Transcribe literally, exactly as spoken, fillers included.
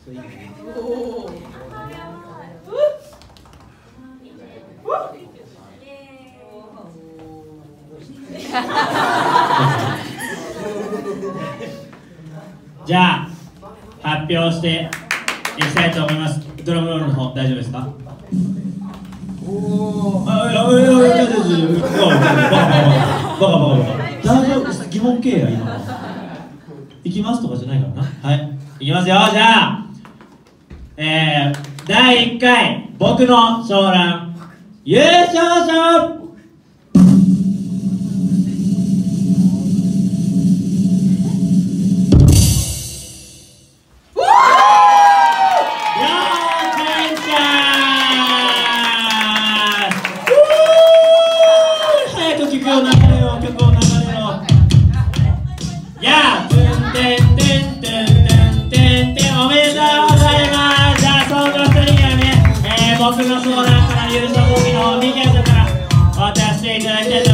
じゃあ発表していきたいと思います。ドラムロールの方大丈夫ですか？おお、あ、いやいやいやいやいやいやいや、バカバカバカバカバカ。大丈夫？疑問形や今。行きますとかじゃないからな。はい、行きますよ。じゃあ、えー、だいいっかい僕のソーラン優勝者。僕の相談から優勝後期のにけんから渡していただきたいと